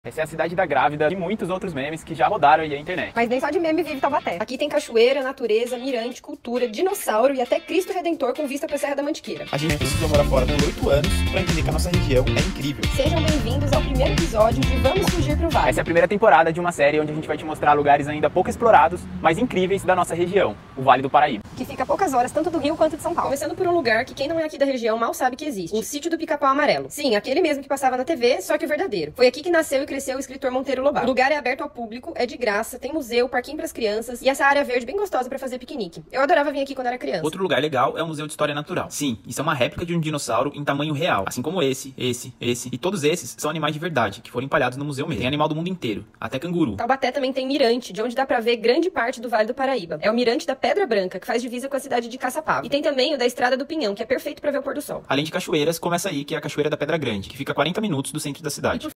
Essa é a cidade da grávida e muitos outros memes que já rodaram aí a internet. Mas nem só de meme vive Taubaté. Aqui tem cachoeira, natureza, mirante, cultura, dinossauro e até Cristo Redentor com vista pra Serra da Mantiqueira. A gente precisou morar fora por 8 anos pra entender que a nossa região é incrível. Sejam bem-vindos ao primeiro episódio de Vamos Fugir pro Vale. Essa é a primeira temporada de uma série onde a gente vai te mostrar lugares ainda pouco explorados, mas incríveis da nossa região, o Vale do Paraíba. Que fica a poucas horas tanto do Rio quanto de São Paulo. Começando por um lugar que quem não é aqui da região mal sabe que existe. O Sítio do Pica-Pau Amarelo. Sim, aquele mesmo que passava na TV, só que o verdadeiro. Foi aqui que nasceu e cresceu o escritor Monteiro Lobato. O lugar é aberto ao público, é de graça, tem museu, parquinho pras crianças e essa área verde bem gostosa pra fazer piquenique. Eu adorava vir aqui quando era criança. Outro lugar legal é o Museu de História Natural. Sim, isso é uma réplica de um dinossauro em tamanho real, assim como esse. E todos esses são animais de verdade, que foram empalhados no museu mesmo. Tem animal do mundo inteiro, até canguru. Taubaté também tem mirante, de onde dá pra ver grande parte do Vale do Paraíba. É o mirante da Pedra Branca, que faz divisa com a cidade de Caçapava. E tem também o da Estrada do Pinhão, que é perfeito pra ver o pôr do sol. Além de cachoeiras, começa aí, que é a Cachoeira da Pedra Grande, que fica a 40 minutos do centro da cidade.